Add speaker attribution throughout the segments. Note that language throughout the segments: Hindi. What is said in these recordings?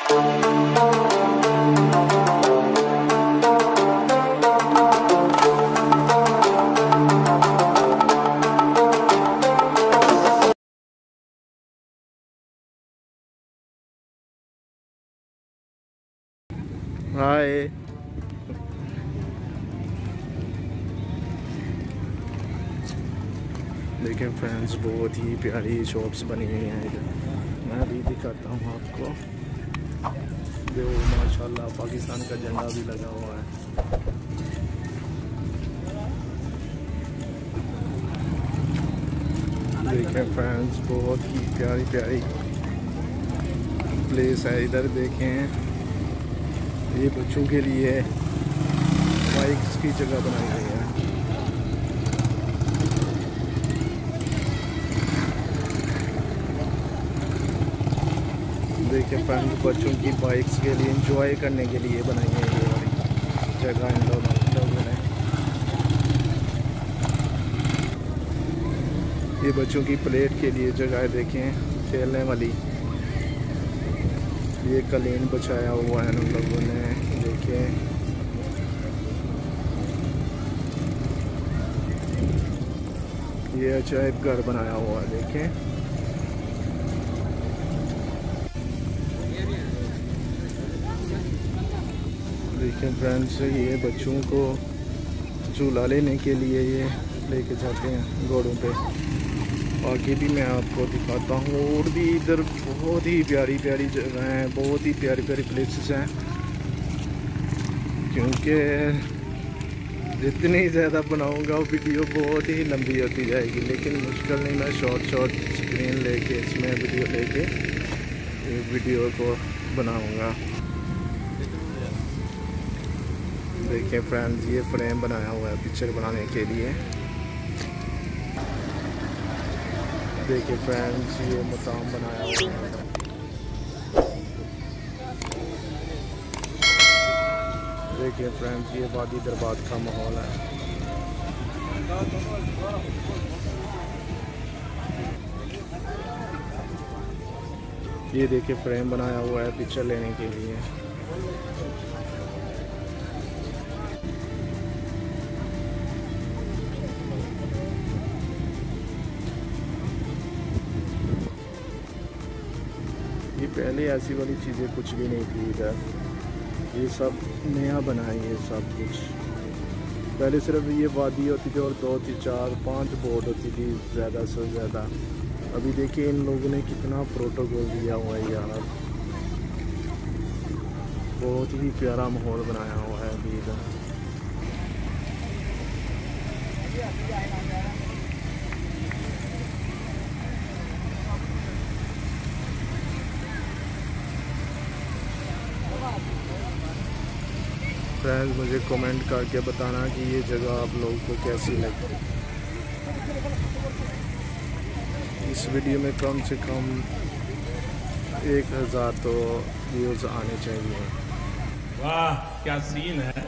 Speaker 1: हाय, देखें फ्रेंड्स, बहुत ही प्यारी शॉप्स बनी हुई हैं इधर। मैं भी दिखाता हूँ आपको। जो माशाल्लाह पाकिस्तान का झंडा भी लगा हुआ है। देखें फ्रेंड्स, बहुत ही प्यारी प्यारी प्लेस है इधर। देखें, ये बच्चों के लिए बाइक्स की जगह बनाई गई है। देखिए फ्रेंड्स, बच्चों की बाइक्स के लिए एंजॉय करने के लिए बनाई है ये वाली जगह इन लोगों ने। ये बच्चों की प्लेट के लिए जगह है, देखें खेलने वाली। ये कलीन बिछाया हुआ है उन लोगों ने, देखें। ये अजायब घर बनाया हुआ है, देखें। देखें फ्रेंड्स, ये बच्चों को झूला लेने के लिए ये लेके जाते हैं घोड़ों पे। आगे भी मैं आपको दिखाता हूँ, और भी इधर बहुत ही प्यारी प्यारी जगह हैं, बहुत ही प्यारी प्यारी प्लेसेस हैं। क्योंकि जितनी ज़्यादा बनाऊँगा वीडियो बहुत ही लंबी होती जाएगी, लेकिन मुश्किल नहीं, मैं शॉर्ट स्क्रीन लेके इसमें वीडियो लेके वीडियो को बनाऊँगा। देखिए फ्रेंड्स, ये फ्रेम बनाया हुआ है पिक्चर बनाने के लिए। देखिए फ्रेंड्स, ये मकाम बनाया हुआ है। देखिए फ्रेंड्स, ये वादी दरबार का माहौल है। ये देखिए फ्रेम बनाया हुआ है पिक्चर लेने के लिए। ये पहले ऐसी वाली चीज़ें कुछ भी नहीं थी इधर, ये सब नया बना है। ये सब कुछ पहले सिर्फ ये वादी होती थी और 2 थी 4 5 बोट होती थी ज़्यादा से ज़्यादा। अभी देखिए इन लोगों ने कितना प्रोटोकॉल दिया हुआ है यार, बहुत ही प्यारा माहौल बनाया हुआ है अभी इधर। फ्रेंड्स, मुझे कमेंट करके बताना कि ये जगह आप लोगों को कैसी लगी। इस वीडियो में कम से कम 1000 तो व्यूज़ आने चाहिए।
Speaker 2: वाह क्या सीन है,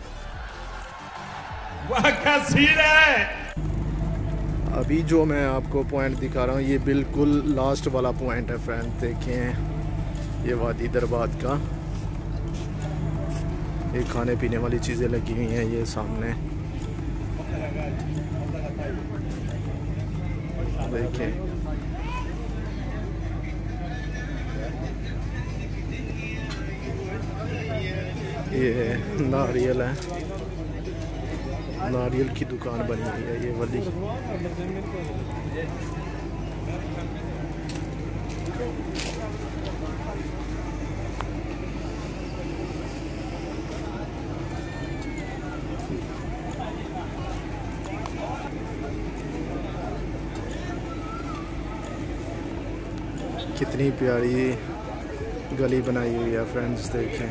Speaker 2: वाह क्या सीन है।
Speaker 1: अभी जो मैं आपको पॉइंट दिखा रहा हूँ, ये बिल्कुल लास्ट वाला पॉइंट है फ्रेंड। देखें, ये वादी दरबार का, ये खाने पीने वाली चीज़ें लगी हुई हैं ये सामने। देखें, ये नारियल है, नारियल की दुकान बनी हुई है ये वाली। कितनी प्यारी गली बनाई हुई है फ्रेंड्स, देखें।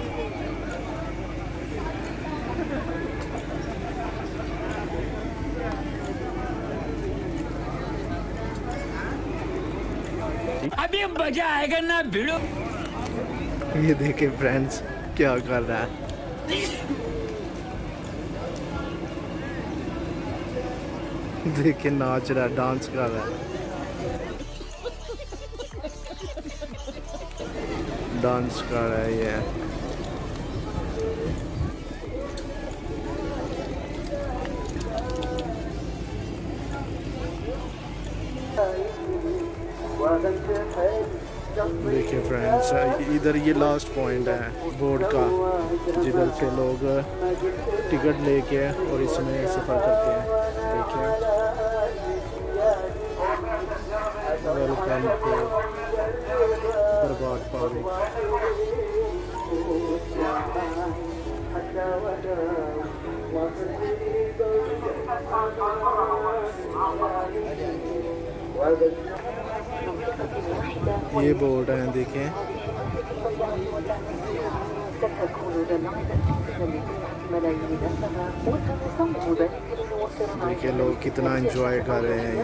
Speaker 3: अभी मजा आएगा ना भिड़ो।
Speaker 1: ये देखें फ्रेंड्स, क्या कर रहा है। देखिए नाच रहा है, डांस कर रहा है। डांस कर रहा है ये। देखिए फ्रेंड्स, इधर ये लास्ट पॉइंट है बोर्ड का, जिधर से लोग टिकट लेके और इसमें सफ़र करते हैं। देखिए, वेलकम टू बर्बाद पार्क। ये बोर्ड है, देखें। देखिए लोग कितना एंजॉय कर रहे हैं।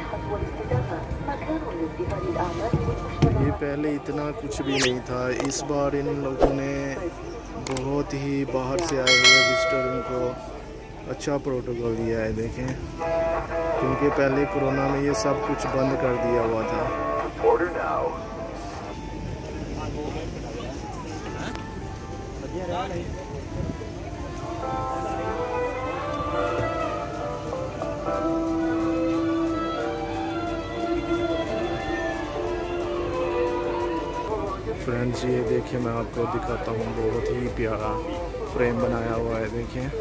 Speaker 1: ये पहले इतना कुछ भी नहीं था। इस बार इन लोगों ने बहुत ही बाहर से आए हुए विजिटरों को अच्छा प्रोटोकॉल दिया है। देखें, क्योंकि पहले कोरोना में ये सब कुछ बंद कर दिया हुआ था। फ्रेंड्स, ये देखिए, मैं आपको दिखाता हूँ, बहुत ही प्यारा फ्रेम बनाया हुआ है। देखें,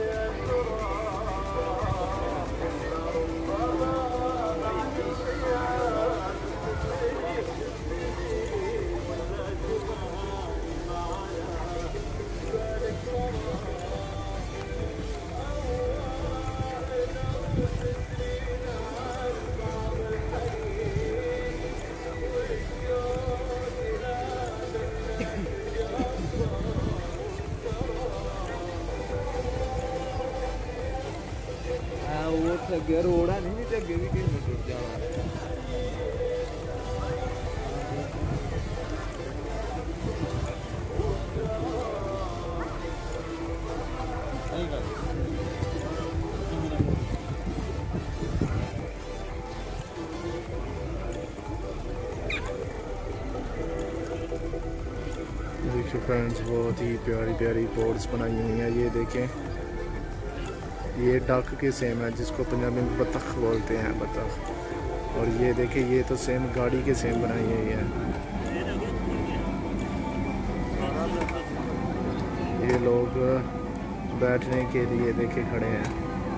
Speaker 4: वो रोड़ा नहीं तो अगे भी कहीं टूट जावा।
Speaker 1: देखिए फ्रेंड्स, बहुत ही प्यारी प्यारी बोर्ड्स बनाई हुई हैं। ये देखें, ये डक के सेम है, जिसको पंजाबी में बतख बोलते हैं, बतख। और ये देखिए, ये तो सेम गाड़ी के सेम बनाई हुई है। ये लोग बैठने के लिए देखे खड़े हैं।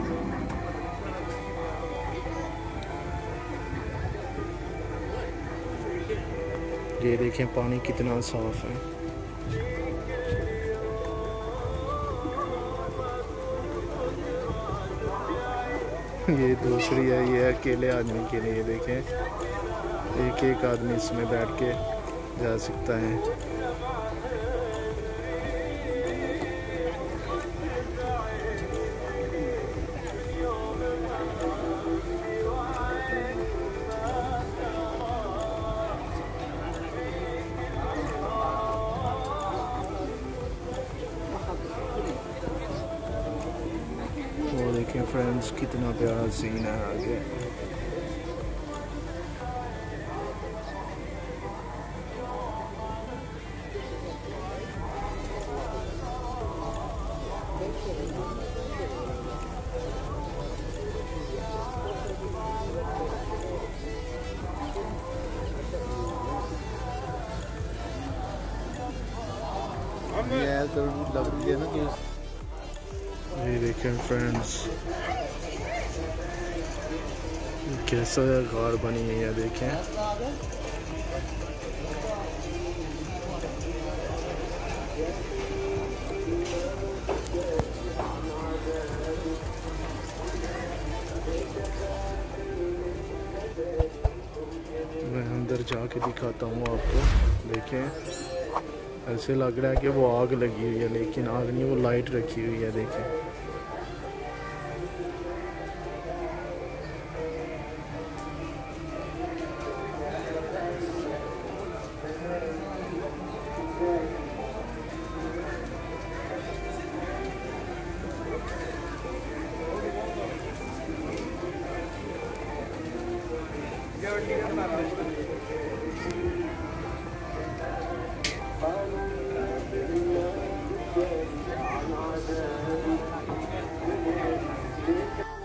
Speaker 1: ये देखें, पानी कितना साफ है। ये दूसरी है, ये अकेले आदमी के लिए। देखें, एक एक आदमी इसमें बैठ के जा सकता है। वो देखें फ्रेंड्स, कितना प्यारा सीन है आगे।
Speaker 4: ये तो लग रही है ना कि
Speaker 1: ये देखें फ्रेंड्स, कैसा कार बनी हुई है। देखें, मैं अंदर जाके दिखाता हूँ आपको। देखें, ऐसे लग रहा है कि वो आग लगी हुई है, लेकिन आग नहीं, वो लाइट रखी हुई है। देखें, है